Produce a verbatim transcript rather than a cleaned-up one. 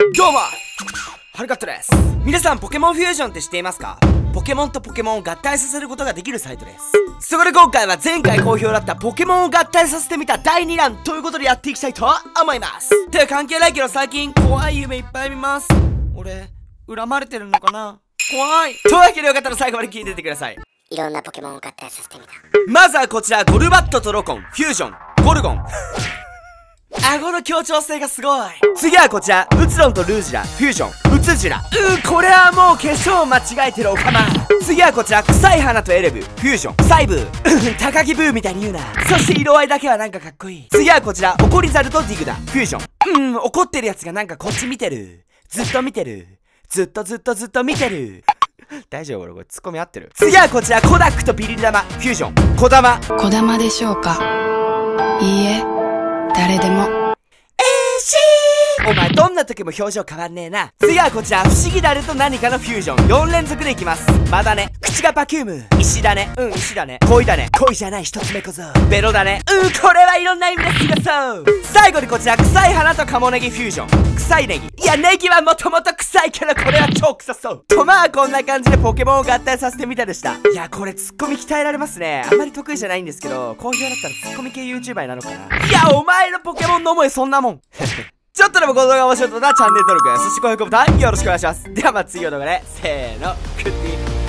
どうもハルカットです。皆さんポケモンフュージョンって知っていますか？ポケモンとポケモンを合体させることができるサイトです。そこで今回は前回好評だったポケモンを合体させてみただいに弾ということでやっていきたいと思います。て関係ないけど最近怖い夢いっぱい見ます。俺恨まれてるのかな？怖い。というわけでよかったら最後まで聞いててください。 いろんなポケモンを合体させてみた。 まずはこちら、ゴルバットとロコンフュージョンゴルゴン顎の協調性がすごい。次はこちら、ウツロンとルージュラフュージョンウツジュラ。うーこれはもう化粧間違えてるおかま。次はこちら、臭い花とエレブフュージョンサイブー高木ブーみたいに言うな。そして色合いだけはなんかかっこいい。次はこちら、オコリザルとディグダフュージョン。うん怒ってるやつがなんかこっち見てる。ずっと見てる。ずっとずっとずっと見てる。大丈夫俺これツッコミ合ってる。次はこちら、コダックとビリルダマフュージョンコダマ。 小玉でしょうか？いいえ、誰でも。 お前どんな時も表情変わんねえな。次はこちら、不思議だねと何かのフュージョンよん連続でいきます。マダネ口がパキューム石だねうん石だね恋だね恋じゃない一つ目こそベロだねうんこれはいろんな意味ですがそう。最後にこちら、臭い花とカモネギフュージョン臭いネギ。いやネギはもともと臭いけどこれは超臭そうと。まあこんな感じでポケモンを合体させてみたでした。いやこれツッコミ鍛えられますね。あんまり得意じゃないんですけど好評だったらツッコミ系 YouTuber になるのかな。いやお前のポケモンの思いそんなもんちょっとでもこの動画が面白かったらチャンネル登録そして高評価ボタンよろしくお願いします。ではまた次の動画でせーのクッティ